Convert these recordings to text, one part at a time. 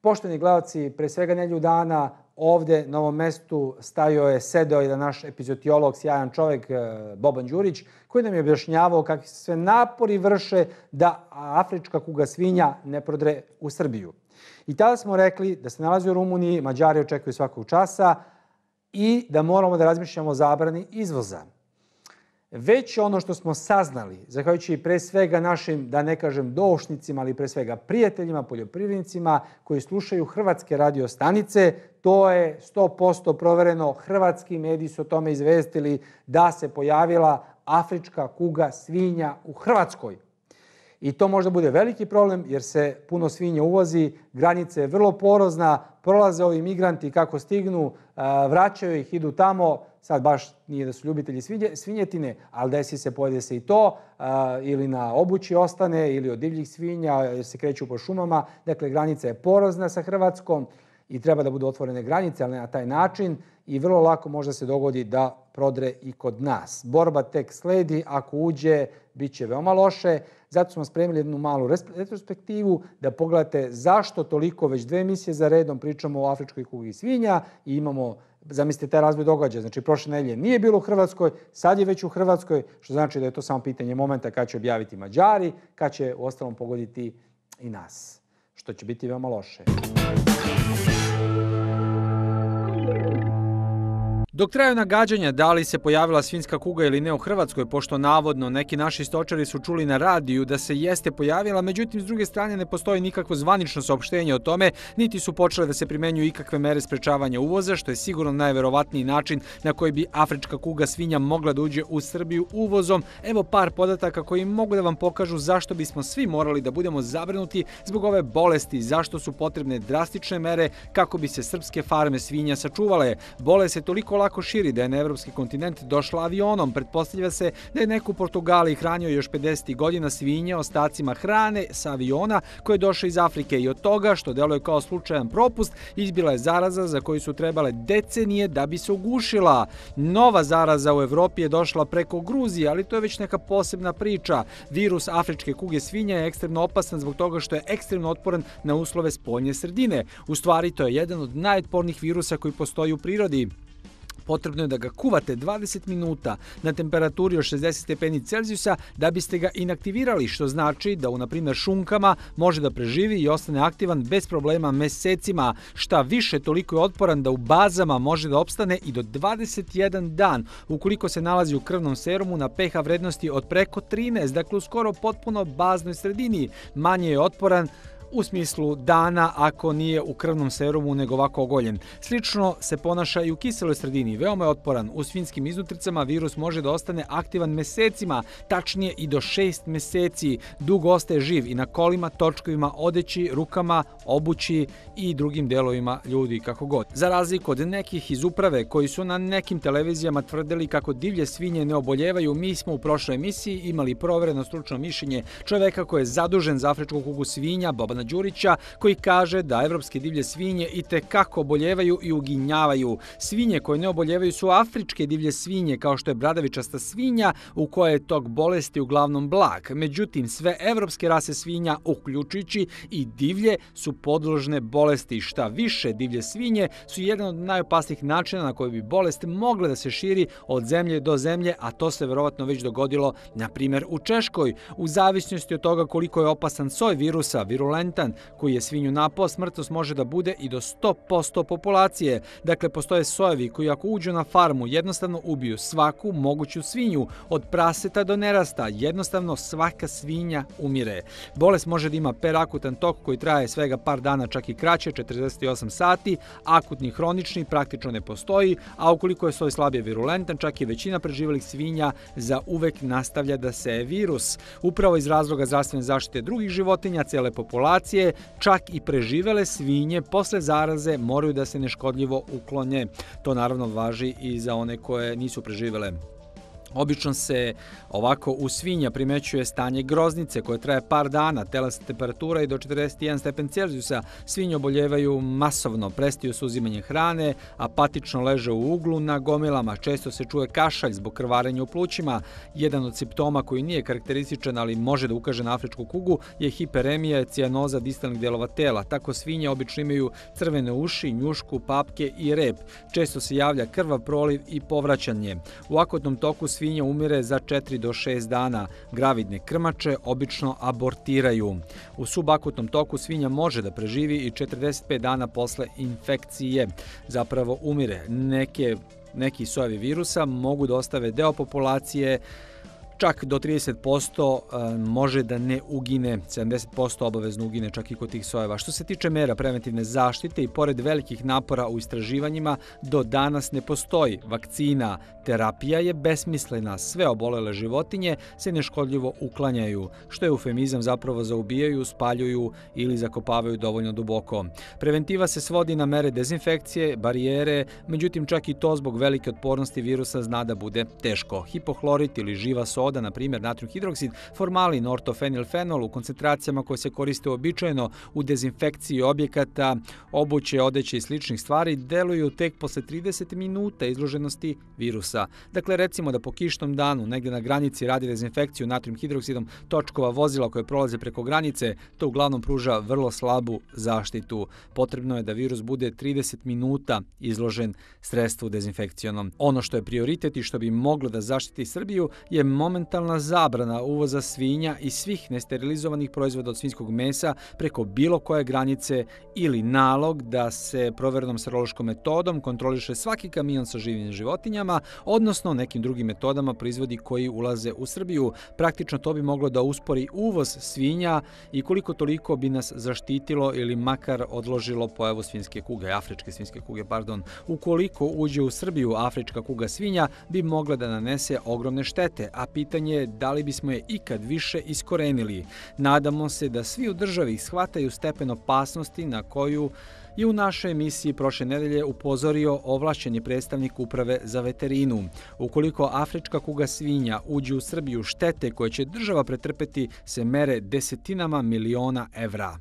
Poštovani gledalci, pre svega nedelju dana ovde na ovom mestu sedeo je naš epizodiolog, sjajan čovek Boban Đurić, koji nam je objašnjavao kakvi se sve napori vrše da afrička kuga svinja ne prodre u Srbiju. I tada smo rekli da se nalazi u Rumuniji, Mađari očekuju svakog časa i da moramo da razmišljamo o zabrani izvoza. Već ono što smo saznali, zahvaljujući pre svega našim, da ne kažem doušnicima, ali pre svega prijateljima, poljoprivrednicima koji slušaju hrvatske radio stanice, to je 100% provereno. Hrvatski mediji su o tome izvestili da se pojavila afrička kuga svinja u Hrvatskoj. I to možda bude veliki problem jer se puno svinja uvozi, granica je vrlo porozna, prolaze ovi migranti kako stignu, vraćaju ih, idu tamo. Sad baš nije da su ljubitelji svinjetine, ali desi se, pojede se i to, ili na obući ostane, ili od divljih svinja, jer se kreću po šumama. Dakle, granica je porozna sa Hrvatskom i treba da budu otvorene granice, ali ne na taj način. I vrlo lako možda se dogodi da prodre i kod nas. Borba tek sledi, ako uđe, bit će veoma loše. Zato smo spremili jednu malu retrospektivu da pogledate zašto toliko već 2 emisije za redom pričamo o afričkoj kugi svinja i imamo, zamislite, taj razvoj događaja. Znači, prošle nedelje nije bilo u Hrvatskoj, sad je već u Hrvatskoj, što znači da je to samo pitanje momenta kad će objaviti Mađari, kad će u ostalom pogoditi i nas, što će biti veoma loše. Dok traju nagađanja da li se pojavila svinjska kuga ili ne u Hrvatskoj, pošto navodno neki naši stočari su čuli na radiju da se jeste pojavila, međutim s druge strane ne postoji nikakvo zvanično saopštenje o tome, niti su počele da se primenjuju ikakve mere sprečavanja uvoza, što je sigurno najverovatniji način na koji bi afrička kuga svinja mogla da uđe u Srbiju uvozom. Evo par podataka koji mogu da vam pokažu zašto bismo svi morali da budemo zabrinuti zbog ove bolesti, zašto su potrebne drastične mere kako bi se srpske farme svinja sačuvale. Bolest je toliko lako širi da je na evropski kontinent došla avionom. Pretpostavlja se da je neko u Portugaliji hranio još 50. godina svinje ostacima hrane sa aviona koje je došao iz Afrike i od toga, što deluje kao slučajan propust, izbila je zaraza za koju su trebale decenije da bi se ugušila. Nova zaraza u Evropi je došla preko Gruzije, ali to je već neka posebna priča. Virus afričke kuge svinja je ekstremno opasan zbog toga što je ekstremno otporan na uslove spoljne sredine. U stvari, to je jedan od najotpornijih virusa koji postoji u prirodi. Potrebno je da ga kuvate 20 minuta na temperaturi od 60 stepeni Celzijusa da biste ga inaktivirali, što znači da u, na primjer, šunkama može da preživi i ostane aktivan bez problema mesecima. Šta više, toliko je otporan da u bazama može da opstane i do 21 dan, ukoliko se nalazi u krvnom serumu na pH vrednosti od preko 13, dakle u skoro potpuno baznoj sredini. Manje je otporan u smislu dana ako nije u krvnom serumu nego ovako ogoljen. Slično se ponaša i u kiseloj sredini. Veoma je otporan. U svinjskim iznutricama virus može da ostane aktivan mesecima, tačnije i do 6 meseci. Dugo ostaje živ i na kolima, točkovima, odeći, rukama, obući i drugim delovima ljudi, kako god. Za razliku od nekih iz uprave koji su na nekim televizijama tvrdili kako divlje svinje ne oboljevaju, mi smo u prošloj emisiji imali provereno stručno mišljenje čoveka koji je zadužen za afričku kugu svinja, Bobana Đurića, koji kaže da evropske divlje svinje i tekako oboljevaju i uginjavaju. Svinje koje ne oboljevaju su afričke divlje svinje, kao što je bradavičasta svinja, u kojoj je tok bolesti uglavnom blag. Međutim, sve evropske rase svinja, uključujući i divlje, su podložne bolesti. Šta više, divlje svinje su jedan od najopasnijih načina na koji bi bolest mogla da se širi od zemlje do zemlje, a to se verovatno već dogodilo, na primjer, u Češkoj. U zavisnosti od toga koliko je opasan soj virusa, virulentan, koji je svinju napao, smrtnost može da bude i do 100% populacije. Dakle, postoje sojevi koji ako uđu na farmu jednostavno ubiju svaku moguću svinju, od praseta do nerasta. Jednostavno svaka svinja umire. Bolest može da ima perakutan tok koji traje svega par dana, čak i kraće, 48 sati. Akutni hronični praktično ne postoji, a ukoliko je soj slabije virulentan, čak i većina preživelih svinja za uvek nastavlja da seje virus. Upravo iz razloga zdravstvene zaštite drugih životinja, cele populacije, čak i preživele svinje posle zaraze moraju da se neškodljivo uklone. To naravno važi i za one koje nisu preživele. Obično se ovako u svinja primećuje stanje groznice koje traje par dana, telesna temperatura i do 41 stepen Celzijusa. Svinje oboljevaju masovno, prestaju sa uzimanjem hrane, apatično leže u uglu na gomilama, često se čuje kašalj zbog krvarenja u plućima. Jedan od simptoma koji nije karakterističan, ali može da ukaže na afričku kugu, je hiperemija i cijanoza distalnih delova tela. Tako svinje obično imaju crvene uši, njušku, papke i rep. Često se javlja krvav proliv i povraćanje. U akutnom toku svinja umire za 4 do 6 dana. Gravidne krmače obično abortiraju. U subakutnom toku svinja može da preživi i 45 dana posle infekcije. Zapravo umire. Neki sojevi virusa mogu da ostave deo populacije, čak do 30% može da ne ugine, 70% obavezno ugine čak i kod tih sojeva. Što se tiče mera preventivne zaštite i pored velikih napora u istraživanjima, do danas ne postoji vakcina. Terapija je besmislena. Sve obolele životinje se neškodljivo uklanjaju, što je eufemizam zapravo za ubijaju, spaljuju ili zakopavaju dovoljno duboko. Preventiva se svodi na mere dezinfekcije, barijere, međutim čak i to zbog velike otpornosti virusa zna da bude teško. Hipohlorit ili živa soda, na primjer natrium hidroksid, formalin, ortofenilfenol u koncentracijama koje se koriste uobičajeno u dezinfekciji objekata, obuće, odeće i sličnih stvari, deluju tek posle 30 minuta izloženosti virusa. Dakle, recimo da po kišnom danu negdje na granici radi dezinfekciju natrium hidroksidom točkova vozila koje prolaze preko granice, to uglavnom pruža vrlo slabu zaštitu. Potrebno je da virus bude 30 minuta izložen sredstvu dezinfekcionom. Ono što je prioritet i što bi moglo da zaštiti Srbiju je momentalna zabrana uvoza svinja i svih nesterilizovanih proizvoda od svinjskog mesa preko bilo koje granice ili nalog da se proverenom serološkom metodom kontroliše svaki kamion sa živim životinjama, odnosno nekim drugim metodama proizvodi koji ulaze u Srbiju. Praktično to bi moglo da uspori uvoz svinja i koliko toliko bi nas zaštitilo ili makar odložilo pojavu svinjske kuge, afričke svinjske kuge, pardon. Ukoliko uđe u Srbiju afrička kuga svinja bi mogla da nanese ogromne štete, a pitanje je da li bismo je ikad više iskorenili. Nadamo se da svi u državi shvataju stepen opasnosti na koju je u našoj emisiji prošle nedelje upozorio ovlašćeni predstavnik Uprave za veterinu. Ukoliko afrička kuga svinja uđe u Srbiju, štete koje će država pretrpeti se mere desetinama miliona evra.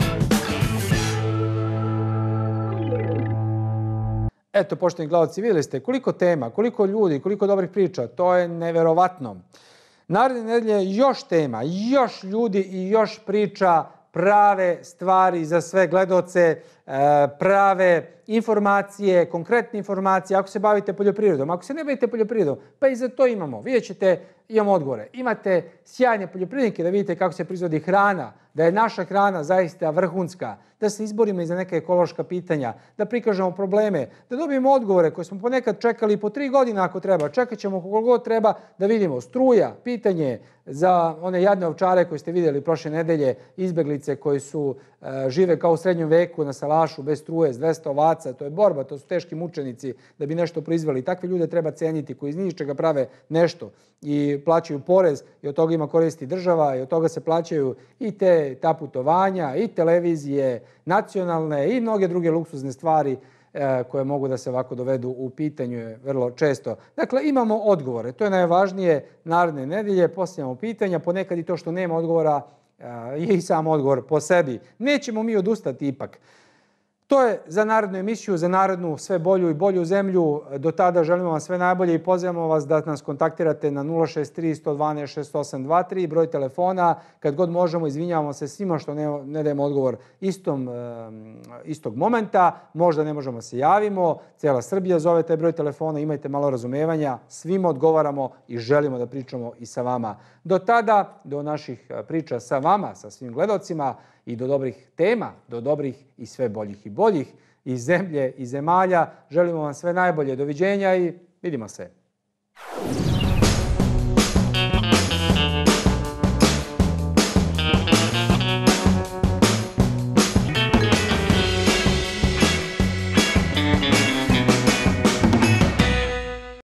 Eto, poštovani gledalci, vidjeli ste koliko tema, koliko ljudi, koliko dobrih priča, to je neverovatno. Naredne nedelje još tema, još ljudi i još priča, prave stvari za sve gledaoce, prave informacije, konkretne informacije. Ako se bavite poljoprivredom, ako se ne bavite poljoprivredom, pa i za to imamo. Vidjet ćete, imamo odgovore. Imate sjajne poljoprivrednike da vidite kako se proizvodi hrana, da je naša hrana zaista vrhunska, da se izborimo i za neke ekološka pitanja, da prikažemo probleme, da dobijemo odgovore koje smo ponekad čekali po 3 godine ako treba. Čekat ćemo koliko god treba da vidimo. Struja, pitanje za one jadne ovčare koje ste vidjeli prošle nedelje, izbeglice koji su žive kao u srednjem veku na salašu bez struje, s 200 ovaca. To je borba, to su teški mučenici da bi nešto proizveli. Takve ljude treba ceniti koji iz ničega prave nešto i plaćaju porez i od toga ima koristi država i od toga se plaćaju i ta putovanja i televizije nacionalne i mnoge druge luksuzne stvari koje mogu da se ovako dovedu u pitanju vrlo često. Dakle, imamo odgovore. To je najvažnije naredne nedelje. Postavljamo pitanja. Ponekad i to što nema odgovora je i sam odgovor po sebi. Nećemo mi odustati ipak. To je za narednu emisiju, za narednu sve bolju i bolju zemlju. Do tada želimo vam sve najbolje i pozivamo vas da nas kontaktirate na 063 112 6823, broj telefona. Kad god možemo, izvinjavamo se svima što ne dajemo odgovor istog momenta. Možda ne možemo se javimo. Cijela Srbija zove taj broj telefona. Imajte malo razumevanja. Svima odgovaramo i želimo da pričamo i sa vama. Do tada, do naših priča sa vama, sa svim gledalcima, i do dobrih tema, do dobrih i sve boljih i boljih iz zemlje i zemalja. Želimo vam sve najbolje. Doviđenja i vidimo se.